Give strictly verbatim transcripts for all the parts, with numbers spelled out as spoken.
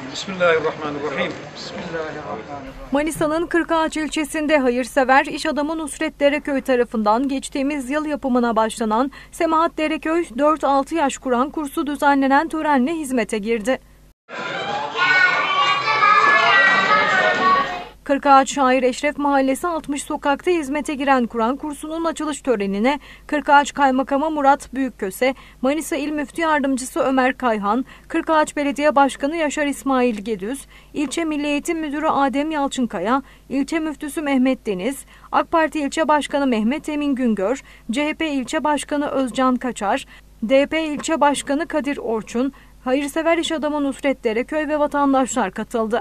Bismillahirrahmanirrahim. Bismillahirrahmanirrahim. Manisa'nın Kırkağaç ilçesinde hayırsever iş adamı Nusret Dereköy tarafından geçtiğimiz yıl yapımına başlanan Semahat Dereköy dört altı yaş Kur'an kursu düzenlenen törenle hizmete girdi. Kırkağaç Şair Eşref Mahallesi altmış sokakta hizmete giren Kur'an kursunun açılış törenine Kırkağaç Kaymakamı Murat Büyükköse, Manisa İl Müftü Yardımcısı Ömer Kayhan, Kırkağaç Belediye Başkanı Yaşar İsmail Gedüz, İlçe Milli Eğitim Müdürü Adem Yalçınkaya, İlçe Müftüsü Mehmet Deniz, AK Parti İlçe Başkanı Mehmet Emin Güngör, C H P İlçe Başkanı Özcan Kaçar, D P İlçe Başkanı Kadir Orçun, hayırsever iş adamı Nusret Dereköy ve vatandaşlar katıldı.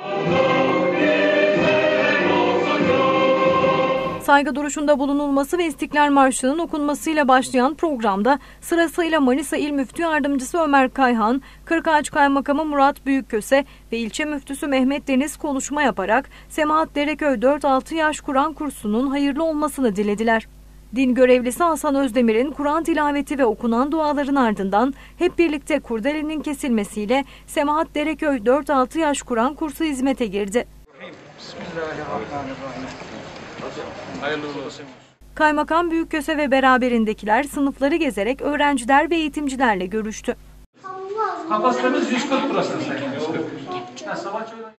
Saygı duruşunda bulunulması ve İstiklal Marşı'nın okunmasıyla başlayan programda sırasıyla Manisa İl Müftü Yardımcısı Ömer Kayhan, Kırkağaç Kaymakamı Murat Büyükköse ve İlçe Müftüsü Mehmet Deniz konuşma yaparak Semahat Dereköy dört altı yaş Kur'an kursunun hayırlı olmasını dilediler. Din görevlisi Hasan Özdemir'in Kur'an tilaveti ve okunan duaların ardından hep birlikte kurdelenin kesilmesiyle Semahat Dereköy dört altı yaş Kur'an kursu hizmete girdi. Bismillahirrahmanirrahim. Hayırlı olsun. Kaymakam Büyükköse ve beraberindekiler sınıfları gezerek öğrenciler ve eğitimcilerle görüştü. Kapasitemiz yüz kırk burası. yüz kırk.